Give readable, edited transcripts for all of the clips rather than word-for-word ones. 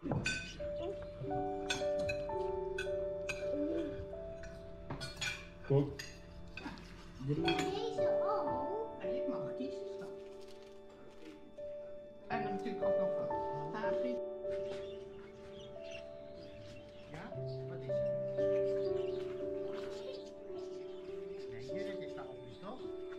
Goed. Deze ook. En je mag kiezen, schat. En dan natuurlijk ook nog wat taartjes. Ja, wat is het? Nee, Judith is daar ook niet, toch?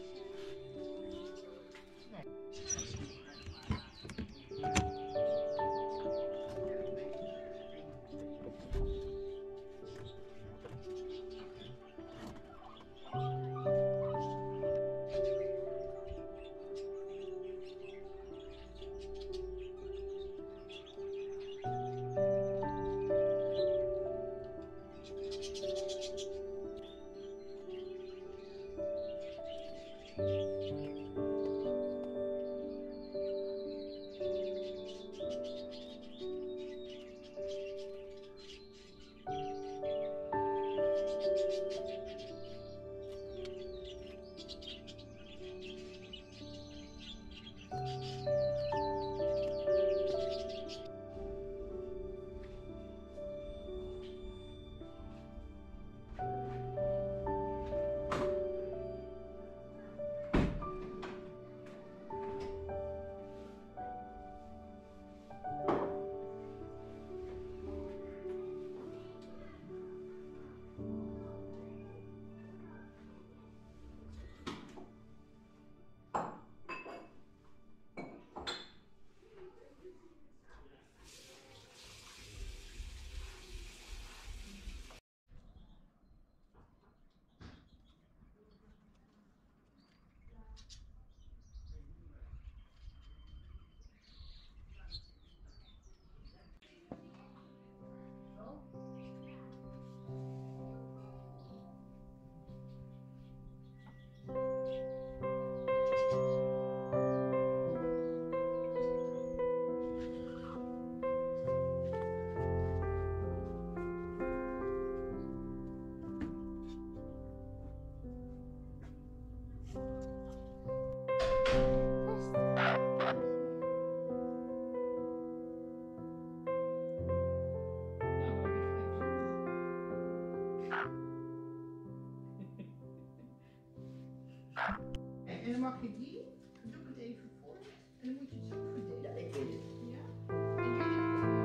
En dan mag je die, dan doe ik het even voor je. En dan moet je het zo verdelen. Ja, ik weet het. Ja. En jullie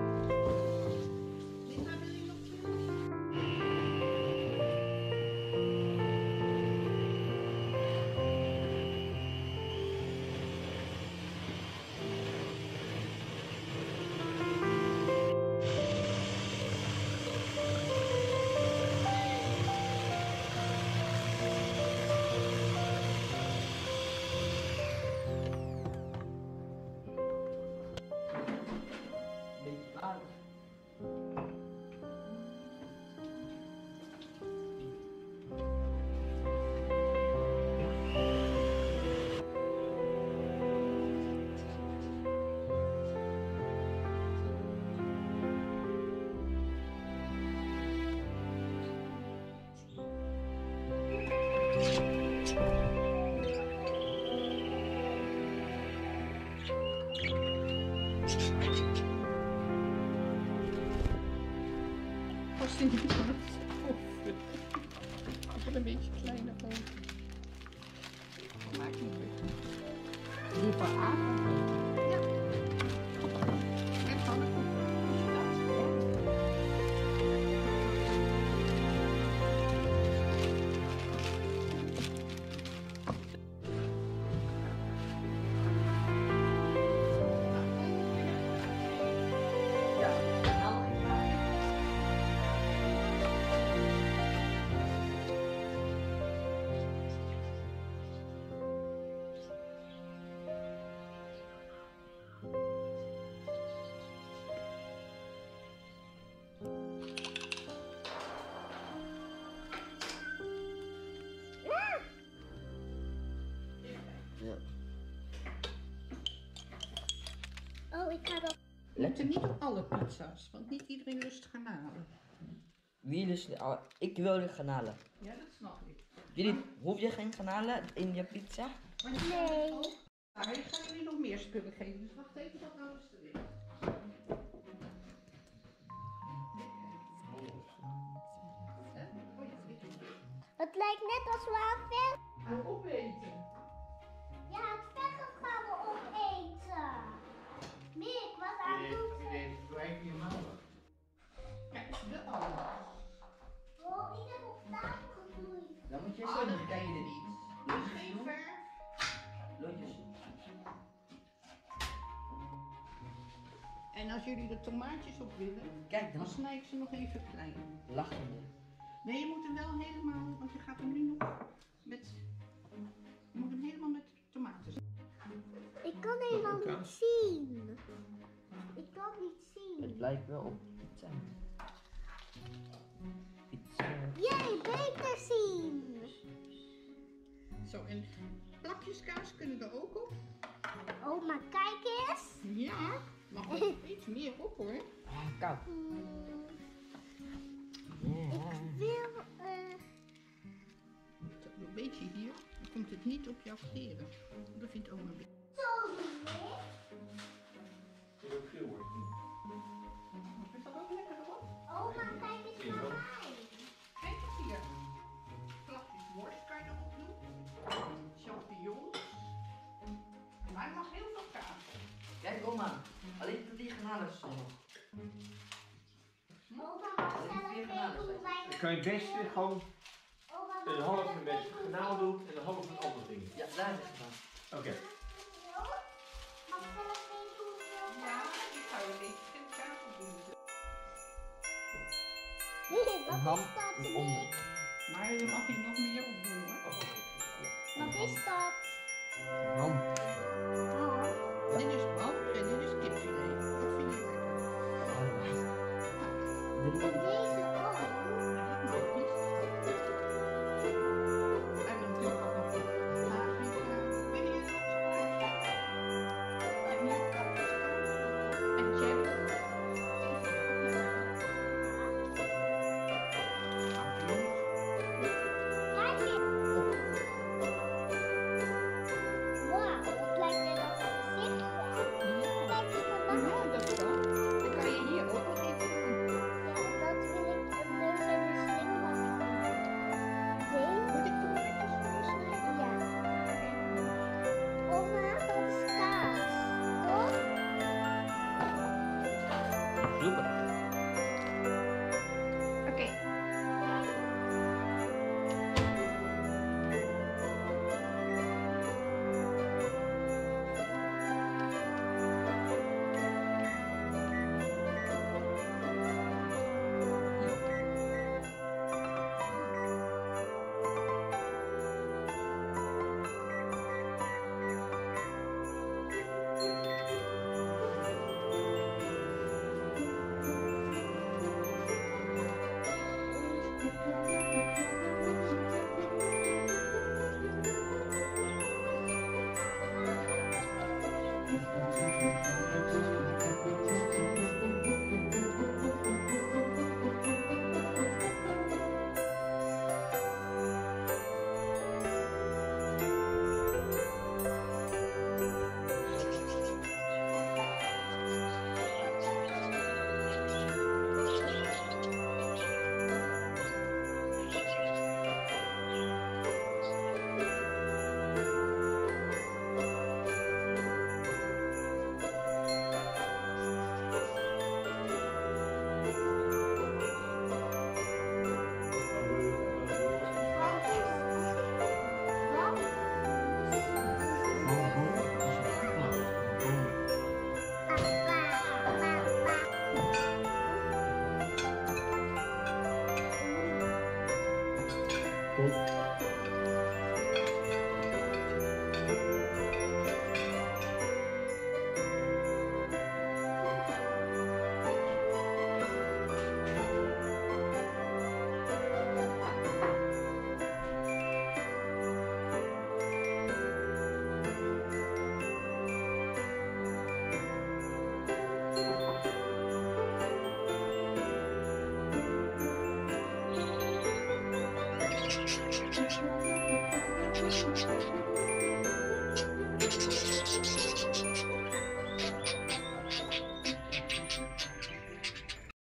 ook. Linda, wil je nog filmen? Beetje aardig. Past in die plaats. Ik wil een beetje kleiner gewoon. Maakt niet uit. Liever aan. Ja. En pannenkoeken. Ja. Oh, ik ga dat. Letten niet op alle pizza's, want niet iedereen lust garnalen. Wie dus, ik wil de garnalen. Ja, dat snap ik. Jullie, hoef je geen garnalen in je pizza? Maar Nee. ik ga jullie nog meer spullen geven, dus wacht even dat alles erin. Het lijkt net als we aan ver... Aan opeten. Ja, het verf gaan we opeten. Mick, wat aan doet ze? Blijf je mouwen. Kijk, de ananas. Oh, ik heb op tafel gegloeid. Dan moet je Oh, zo dat doen. kan je niet. Dat is geen verf. Loodjes. En als jullie er tomaatjes op willen, Kijk dan dan. snij ik ze nog even klein. Lachende. Nee, je moet hem wel helemaal, want je gaat hem nu nog met... Je moet hem helemaal met tomaten. Ik kan helemaal niet zien. Ik kan niet Het zien. lijkt wel op pizza. Pizza. Jij, beter zien. Zo, en plakjes kaas kunnen er ook op. Oh, maar kijk eens. Ja, mag er iets meer op hoor. Ah, koud. Ik wil... Zo, een beetje hier, dan komt het niet op jouw kleren. Dat vindt oma een beetje. Zo doen, hè? Is ook veel hoor. Is dat ook lekker erop? Oma, kijk eens naar mij. Kijk eens hier. Plakjes worst kan je erop doen. Champignons. Maar je mag heel veel kaas. Kijk oma. Alleen die garnalen zijn nog. Oma mag zelf weten hoe wij... Dan kan je het beste gewoon Oma mag een half zelf met weten hoe kanaal wij- doen en een half met andere dingen. Ja, daar is het gedaan. Oké. Mag zelf weten hoe veel Ja, ik zou een beetje geen kaas op doen. Wat Een ham is dat, is onder. Nick? Maar je mag hier nog meer op doen hoor. Wat is dat? Ham. Oh. Dit is ham en dit is kipfilet. Wat vind je lekker? Allebei. En Drie. deze ook. Dat mag niet. En dan natuurlijk ook nog paprika. Wil je het wat? En hier paprika. En cheddar. Champignons. Kijk eens. Wauw, het lijkt net als een gezicht. Kijk eens naar mij. Ja, dat kan. Dan kan je hier ook nog iets doen. Ja, dat wil ik een neus en een sling maken. Nee? Moet ik tomaatjes voor je snijden? Ja. Oma, dat is kaas. Toch? Super. Oké. Thank you.